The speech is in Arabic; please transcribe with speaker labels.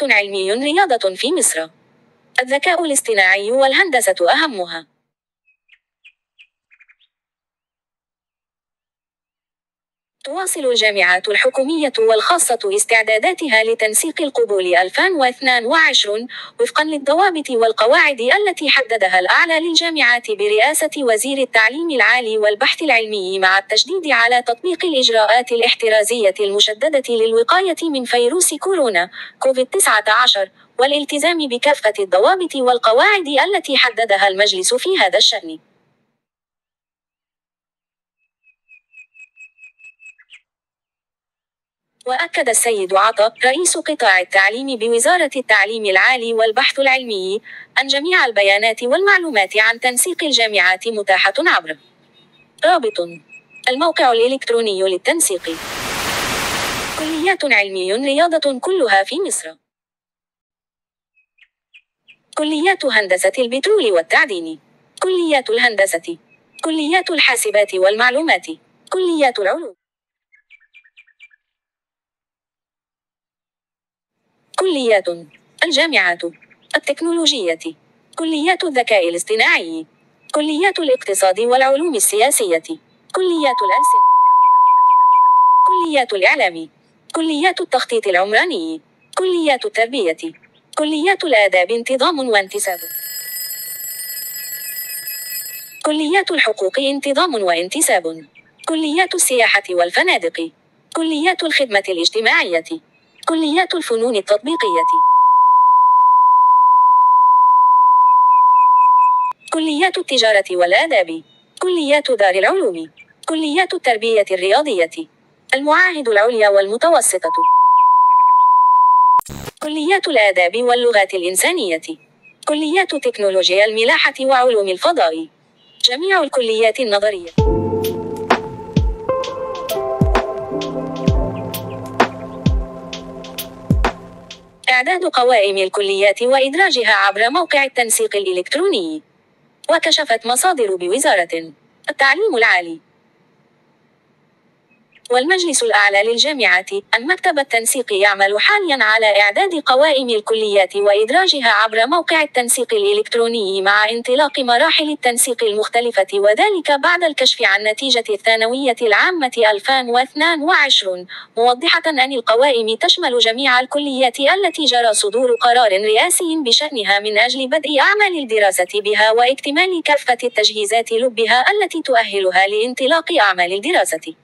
Speaker 1: علمي رياضة في مصر. الذكاء الاصطناعي والهندسة أهمها. تواصل الجامعات الحكومية والخاصة استعداداتها لتنسيق القبول 2022 وفقا للضوابط والقواعد التي حددها الأعلى للجامعات برئاسة وزير التعليم العالي والبحث العلمي، مع التشديد على تطبيق الإجراءات الاحترازية المشددة للوقاية من فيروس كورونا كوفيد-19 والالتزام بكافة الضوابط والقواعد التي حددها المجلس في هذا الشأن. وأكد السيد عطا رئيس قطاع التعليم بوزارة التعليم العالي والبحث العلمي أن جميع البيانات والمعلومات عن تنسيق الجامعات متاحة عبر رابط الموقع الإلكتروني للتنسيق. كليات علمي رياضة كلها في مصر. كليات هندسة البترول والتعدين، كليات الهندسة، كليات الحاسبات والمعلومات، كليات العلوم، كليات الجامعات التكنولوجية، كليات الذكاء الاصطناعي، كليات الاقتصاد والعلوم السياسية، كليات الألسن، كليات الإعلام، كليات التخطيط العمراني، كليات التربية، كليات الآداب انتظام وانتساب، كليات الحقوق انتظام وانتساب، كليات السياحة والفنادق، كليات الخدمة الاجتماعية، كليات الفنون التطبيقية، كليات التجارة والآداب، كليات دار العلوم، كليات التربية الرياضية، المعاهد العليا والمتوسطة، كليات الآداب واللغات الإنسانية، كليات تكنولوجيا الملاحة وعلوم الفضاء، جميع الكليات النظرية. إعداد قوائم الكليات وإدراجها عبر موقع التنسيق الإلكتروني. وكشفت مصادر بوزارة التعليم العالي والمجلس الأعلى للجامعات أن مكتب التنسيق يعمل حاليا على إعداد قوائم الكليات وإدراجها عبر موقع التنسيق الإلكتروني مع انطلاق مراحل التنسيق المختلفة، وذلك بعد الكشف عن نتيجة الثانوية العامة 2022، موضحة أن القوائم تشمل جميع الكليات التي جرى صدور قرار رئاسي بشأنها من أجل بدء أعمال الدراسة بها واكتمال كافة التجهيزات لبها التي تؤهلها لانطلاق أعمال الدراسة.